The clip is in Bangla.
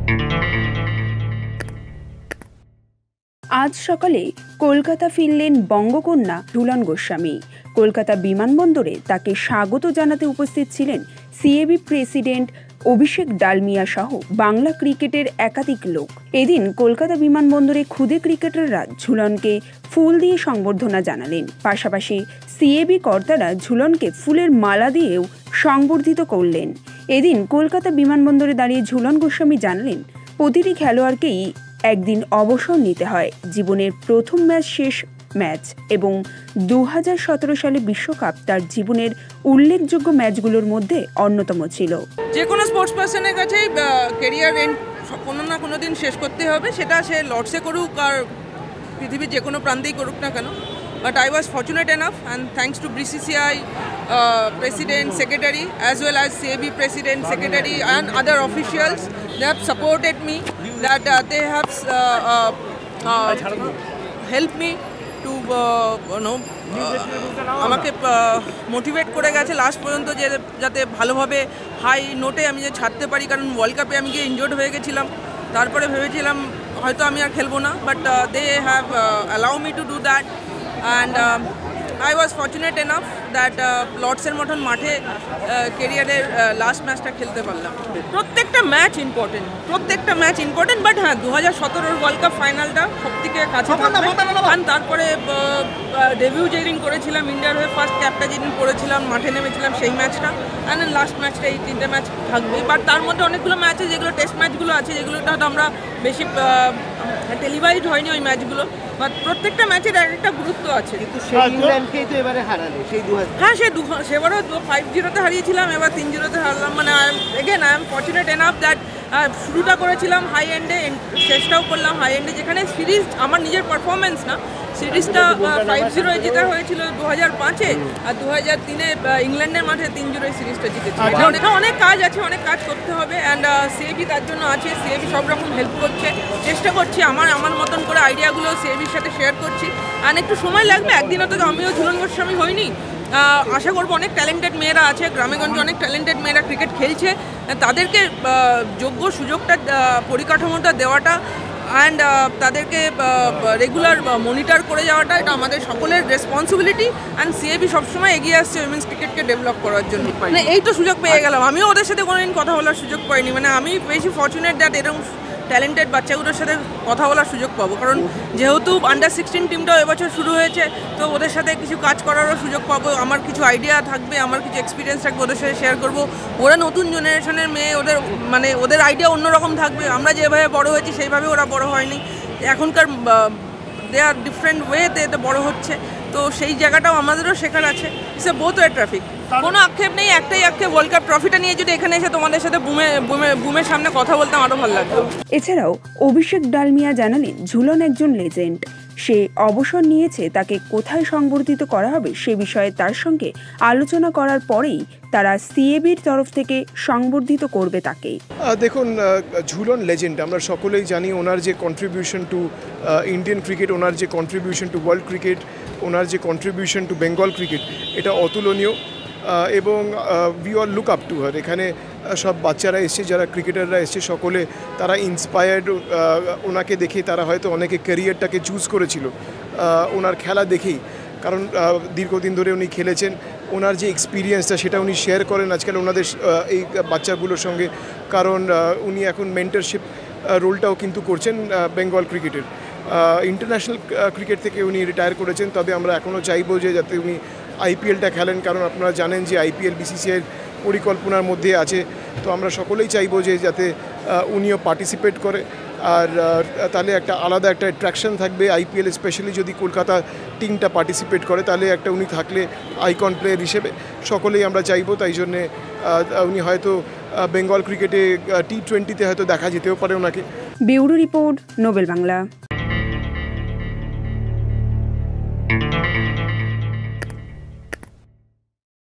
আজ সকালে কলকাতা ফিরলেন বঙ্গকন্যা ঝুলন গোস্বামী। কলকাতা বিমানবন্দরে তাকে স্বাগত জানাতে উপস্থিত ছিলেন সিএবি প্রেসিডেন্ট অভিষেক ডালমিয়া সহ বাংলা ক্রিকেটের একাধিক লোক। এদিন কলকাতা বিমানবন্দরে খুদে ক্রিকেটাররা ঝুলনকে ফুল দিয়ে সংবর্ধনা জানালেন। পাশাপাশি সিএবি কর্তারা ঝুলনকে ফুলের মালা দিয়েও সংবর্ধিত করলেন। এদিন কলকাতা বিমানবন্দরে দাঁড়িয়ে ঝুলন গোস্বামী জানালেন, প্রতিটি খেলোয়াড়কেই একদিন অবসর নিতে হয়। জীবনের প্রথম ম্যাচ শেষ ম্যাচ এবং 2017 সালে বিশ্বকাপ তার জীবনের উল্লেখযোগ্য ম্যাচগুলোর মধ্যে অন্যতম ছিল। যে কোনো স্পোর্টস পার্সনের কাছে ক্যারিয়ার এন্ড কোনো না কোনো দিন শেষ করতে হবে, সেটা সে লর্ডসে করুক আর পৃথিবীর যে কোনো প্রান্তেই করুক না কেন। But I was fortunate enough, and thanks to BCCI President, Secretary, as well as CAB President, Secretary, and other officials, they have supported me. That they have helped me to আমাকে মোটিভেট করে গেছে লাস্ট পর্যন্ত, যে যাতে ভালোভাবে হাই নোটে আমি যে ছাড়তে পারি। কারণ ওয়ার্ল্ড কাপে আমি গিয়ে ইনজোর্ড হয়ে গেছিলাম, তারপরে ভেবেছিলাম হয়তো আমি আর খেলবো না, but they have allow me to do that. And I was fortunate enough that লর্ডসের মতন মাঠে ক্যারিয়ারের লাস্ট ম্যাচটা খেলতে পারলাম। প্রত্যেকটা ম্যাচ ইম্পর্টেন্ট, বাট হ্যাঁ 2017 ওয়ার্ল্ড কাপ ফাইনালটা সবথেকে কাছে থাকবে। কারণ তারপরে ডেবিউ যেদিন করেছিলাম ইন্ডিয়ার হয়ে, ফার্স্ট ক্যাপটা যেদিন করেছিলাম, মাঠে নেমেছিলাম, সেই ম্যাচটা, অ্যান্ড দেন লাস্ট ম্যাচটা, এই তিনটে ম্যাচ থাকবে। বাট তার মধ্যে অনেকগুলো ম্যাচ আছে যেগুলো টেস্ট ম্যাচগুলো আছে, যেগুলোটা হয়তো আমরা বেশি টেলিভাইজড হয়নি ওই ম্যাচগুলো, বাট প্রত্যেকটা ম্যাচের একটা গুরুত্ব আছে। হ্যাঁ, সেবারও 5-0 হারিয়েছিলাম, এবার 3-0 হারলাম। মানে I am fortunate enough that শুরুটা করেছিলাম হাই এন্ডে, শেষটাও করলাম হাই এন্ডে, যেখানে সিরিজ আমার নিজের পারফরমেন্স না, সিরিজটা 5-0 জেতা হয়েছিল 2005-এ, আর 2003-এ ইংল্যান্ডের মাঠে 3-0 সিরিজটা জিতেছি। অনেক কাজ আছে, অনেক কাজ করতে হবে, অ্যান্ড সিএবি তার জন্য আছে। সিএবি সব রকম হেল্প করছে, চেষ্টা করছি আমার মতন করে আইডিয়াগুলো সিএবির সাথে শেয়ার করছি। অ্যান্ড একটু সময় লাগবে, একদিনও তো আমিও ঝুলন গোস্বামী হইনি। আশা করবো অনেক ট্যালেন্টেড মেয়েরা আছে, গ্রামেগঞ্জে অনেক ট্যালেন্টেড মেয়েরা ক্রিকেট খেলছে, তাদেরকে যোগ্য সুযোগটা, পরিকাঠামোটা দেওয়াটা, অ্যান্ড তাদেরকে রেগুলার মনিটর করে যাওয়াটা, এটা আমাদের সকলের রেসপন্সিবিলিটি। অ্যান্ড সিএবি সবসময় এগিয়ে আসছে উইমেন্স ক্রিকেটকে ডেভেলপ করার জন্য। মানে এই তো সুযোগ পেয়ে গেলাম, আমিও ওদের সাথে কোনোদিন কথা বলার সুযোগ পাইনি। মানে আমি বেশি ফর্চুনেট দ্যাট এরকম ট্যালেন্টেড বাচ্চাগুলোর সাথে কথা বলার সুযোগ পাবো। কারণ যেহেতু আন্ডার-16 টিমটাও এবছর শুরু হয়েছে, তো ওদের সাথে কিছু কাজ করারও সুযোগ পাবো। আমার কিছু আইডিয়া থাকবে, আমার কিছু এক্সপিরিয়েন্স থাকবে, ওদের সাথে শেয়ার করবো। ওরা নতুন জেনারেশনের মেয়ে, ওদের আইডিয়া অন্যরকম থাকবে। আমরা যেভাবে বড় হয়েছি সেইভাবে ওরা বড় হয়নি, এখনকার দে আর ডিফারেন্ট ওয়েতে এটা বড় হচ্ছে, তো সেই জায়গাটাও আমাদেরও শেখার আছে। সে বোথ ওয়ে ট্রাফিক, কোনো আক্ষেপ নেই, একটাই আক্ষেপ, ওয়ার্ল্ড কাপ ট্রফিটা নিয়ে যদি এখানে এসে তোমাদের সাথে বুমের সামনে কথা বলতাম আরও ভালো লাগতো। এছাড়াও অভিষেক ডালমিয়া জানালেন, ঝুলন একজন লেজেন্ড। সে অবসর নিয়েছে, তাকে কোথায় সংবর্ধিত করা হবে সে বিষয়ে তার সঙ্গে আলোচনা করার পরেই তারা সিএবির তরফ থেকে সংবর্ধিত করবে তাকে। দেখুন, ঝুলন লেজেন্ড, আমরা সকলেই জানি। ওনার যে কন্ট্রিবিউশন টু ইন্ডিয়ান ক্রিকেট, ওনার যে কন্ট্রিবিউশন টু ওয়ার্ল্ড ক্রিকেট, ওনার যে কন্ট্রিবিউশন টু বেঙ্গল ক্রিকেট, এটা অতুলনীয়। এবং we all look up to her. এখানে সব বাচ্চারা এসছে, যারা ক্রিকেটাররা এসছে, সকলে তারা ইন্সপায়ার্ড ওনাকে দেখে। তারা হয়তো অনেকে ক্যারিয়ারটাকে চুজ করেছিল ওনার খেলা দেখেই, কারণ দীর্ঘদিন ধরে উনি খেলেছেন। ওনার যে এক্সপিরিয়েন্সটা সেটা উনি শেয়ার করেন আজকাল ওনাদের এই বাচ্চাগুলোর সঙ্গে, কারণ উনি এখন মেন্টরশিপ রোলটাও কিন্তু করছেন বেঙ্গল ক্রিকেটের। ইন্টারন্যাশনাল ক্রিকেট থেকে উনি রিটায়ার করেছেন, তবে আমরা এখনও চাইবো যে যাতে উনি আইপিএলটা খেলেন, কারণ আপনারা জানেন যে আইপিএল বিসিসিআইয়ের পরিকল্পনার মধ্যে আছে। তো আমরা সকলেই চাইবো যে যাতে উনিও পার্টিসিপেট করে, আর তাহলে একটা আলাদা একটা অ্যাট্রাকশন থাকবে আইপিএল, স্পেশালি যদি কলকাতা টিমটা পার্টিসিপেট করে, তাহলে একটা উনি থাকলে আইকন প্লেয়ার হিসেবে সকলেই আমরা চাইবো। তাই জন্যে উনি হয়তো বেঙ্গল ক্রিকেটে T20-তে হয়তো দেখা যেতেও পারে ওনাকে। ব্যুরো রিপোর্ট, নোবেল বাংলা।